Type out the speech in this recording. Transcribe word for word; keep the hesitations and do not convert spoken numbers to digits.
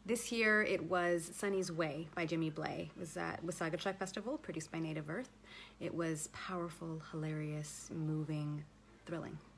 This year it was Sunny's Way by Jimmy Blay. It was at Wasagachak Festival, produced by Native Earth. It was powerful, hilarious, moving, thrilling.